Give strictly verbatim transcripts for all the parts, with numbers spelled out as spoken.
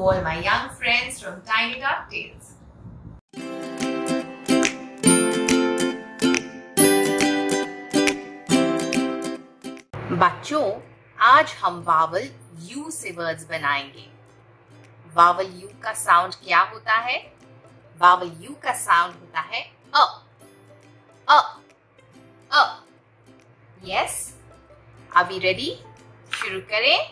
all my young friends from Tiny Tot Tales. बच्चों, आज हम वावल यू से वर्ड्स बनाएंगे। वावल यू का साउंड क्या होता है? वावल यू का साउंड होता है अ, अ, अ। Yes, are we ready? शुरू करें।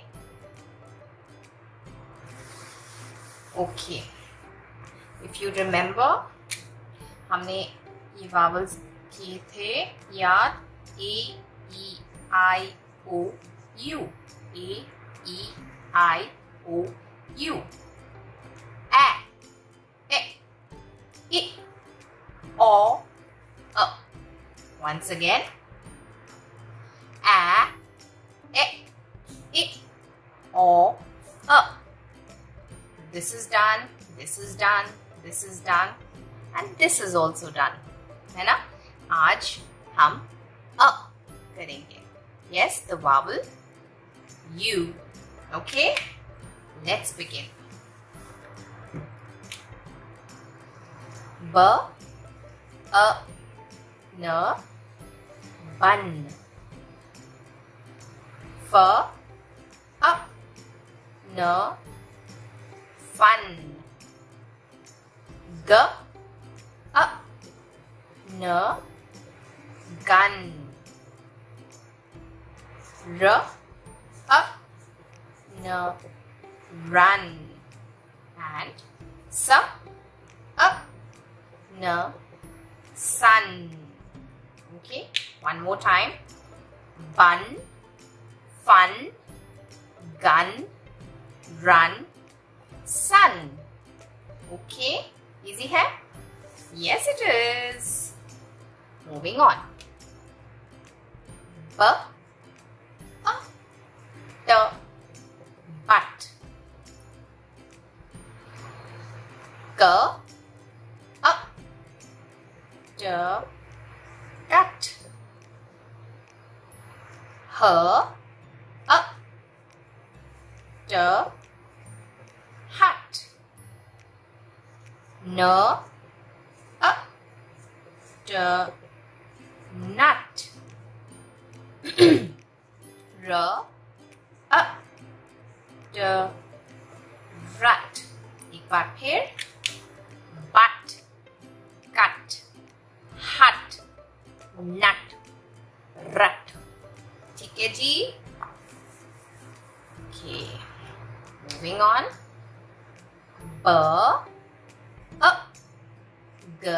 ओके, इफ यू रिमेम्बर, हमने ये वावल्स किए थे याद। A, E, I, O, U. A, E, I, O, U. A, A, I, O, A. Once again. A, E, I, O, A. This is done, this is done, this is done, and this is also done. है ना? आज हम A करेंगे. Yes, the vowel U. Okay? Let's begin. B, A, N, bun. F, A, N, fun. G, A, N, gun. R, A, N, run. And S, A, N, sun. Okay, one more time. Bun, fun, gun, run, sun. Okay, easy hai? Yes, it is. Moving on. B, A, T, but. G, A, T, cut. H, A, T, hat. N, A, T, nut. R, A, T, rat. एक बार फिर। But, cut, hut, nut, rut. ठीक है जी? Okay, moving on. B, A, G,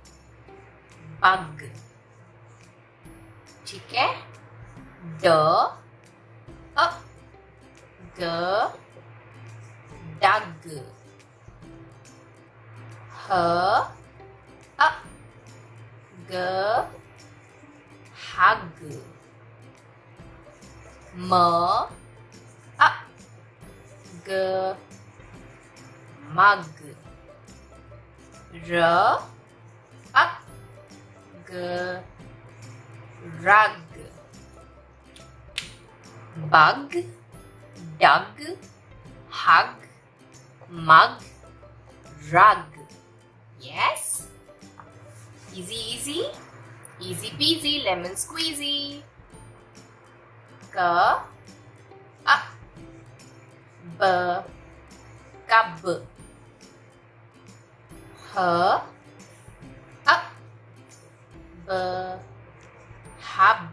bug. ठीक है? D, A, G, dug. H, A, G, hug. M, A, G, mug. R, A, G, rug. Bug, dug, hug, mug, rug. Yes? Easy, easy. Easy peasy, lemon squeezy. K, A, B, cub. H, A, B, hub.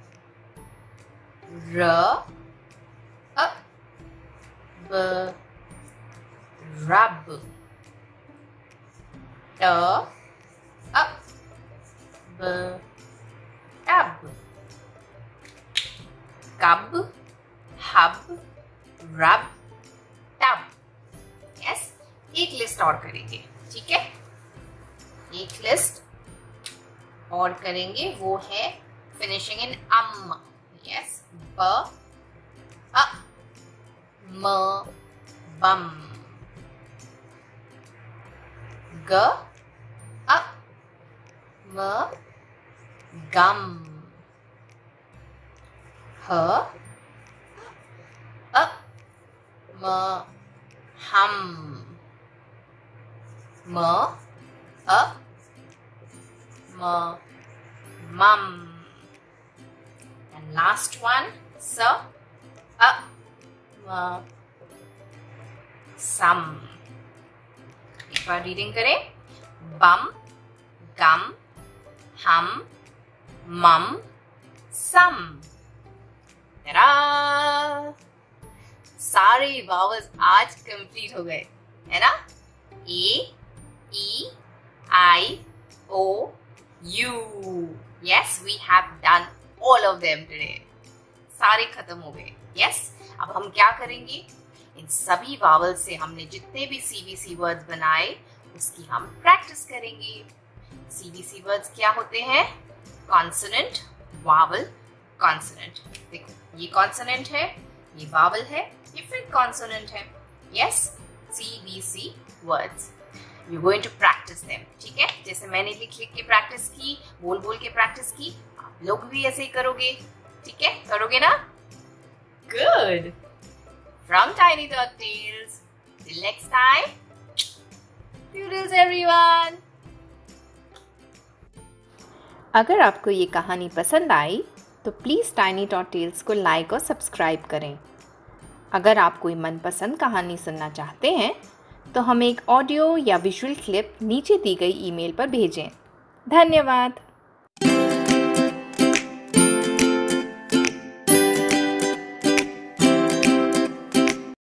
R, A, B, rub. T, A, B, tub. Cub, hub, rub, tub. Yes, एक list और करेंगे, ठीक है? एक list और करेंगे, वो है finishing in um. Yes, B, A, M, bum. G, A, M, gum. H, A, M, hum, m, a, m, mum. And last one, s, a, m, sum. एक बार रीडिंग करें. bum, gum, hum, mum, sum. Ta-da! सारे vowels आज complete हो गए, है ना? A, E, I, O, U. Yes, we have done all of them today. सारे खत्म हो गए. यस, अब हम क्या करेंगे? इन सभी वावल से हमने जितने भी सीबीसी वर्ड्स बनाए उसकी हम प्रैक्टिस करेंगे. सीबीसी वर्ड्स क्या होते हैं? Consonant, vowel, consonant. देखो, ये कॉन्सोनेंट है, ये वावल है, ये फिर कॉन्सोनेंट है. यस, सीबीसी words. You going to practice them. ठीक है, जैसे मैंने लिख लिख के प्रैक्टिस की, बोल बोल के प्रैक्टिस की, आप लोग भी ऐसे ही करोगे. ठीक है, करोगे ना? Good. From Tiny Tot Tales. Till next time. Toodles everyone. अगर आपको ये कहानी पसंद आई तो प्लीज़ टाइनी टॉट टेल्स को लाइक और सब्सक्राइब करें. अगर आप कोई मनपसंद कहानी सुनना चाहते हैं तो हमें एक ऑडियो या विजुअल क्लिप नीचे दी गई ईमेल पर भेजें. धन्यवाद.